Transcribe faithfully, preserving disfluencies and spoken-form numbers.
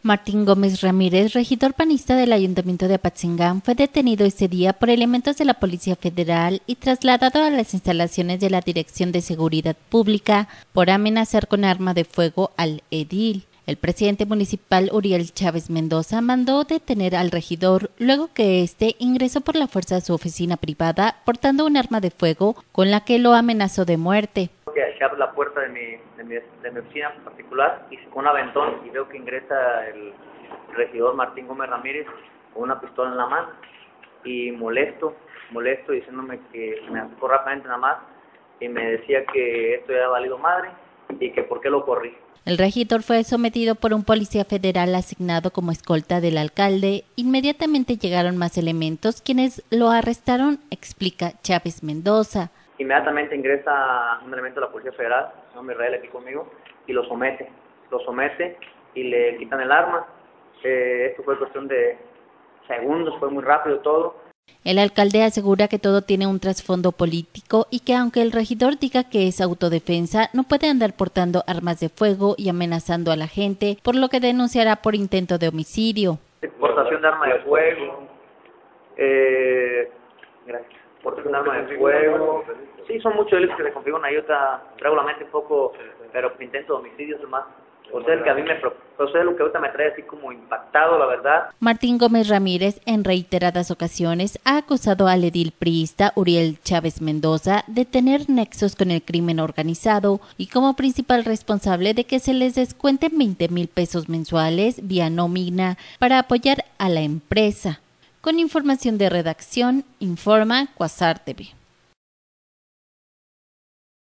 Martín Gómez Ramírez, regidor panista del Ayuntamiento de Apatzingán, fue detenido ese día por elementos de la Policía Federal y trasladado a las instalaciones de la Dirección de Seguridad Pública por amenazar con arma de fuego al edil. El presidente municipal Uriel Chávez Mendoza mandó detener al regidor luego que éste ingresó por la fuerza a su oficina privada portando un arma de fuego con la que lo amenazó de muerte. Que abre la puerta de mi, de mi, de mi oficina en particular y con un aventón y veo que ingresa el regidor Martín Gómez Ramírez con una pistola en la mano y molesto, molesto diciéndome que me acercó rápidamente nada más y me decía que esto ya ha valido madre y que por qué lo corrí. El regidor fue sometido por un policía federal asignado como escolta del alcalde. Inmediatamente llegaron más elementos quienes lo arrestaron, explica Chávez Mendoza. Inmediatamente ingresa un elemento de la Policía Federal, el señor Israel aquí conmigo, y lo somete, lo somete y le quitan el arma. Eh, esto fue cuestión de segundos, fue muy rápido todo. El alcalde asegura que todo tiene un trasfondo político y que aunque el regidor diga que es autodefensa, no puede andar portando armas de fuego y amenazando a la gente, por lo que denunciará por intento de homicidio. Portación de arma de fuego, eh, gracias. Portación de arma de fuego. Sí, son muchos delitos que se configuran ahí, ahorita traigo la mente un poco, pero intento de homicidio es más. O sea, el que a mí me, o sea, lo que ahorita me trae así como impactado, la verdad. Martín Gómez Ramírez en reiteradas ocasiones ha acusado al edil priista Uriel Chávez Mendoza de tener nexos con el crimen organizado y como principal responsable de que se les descuenten veinte mil pesos mensuales vía nómina para apoyar a la empresa. Con información de redacción, informa Quasar T V.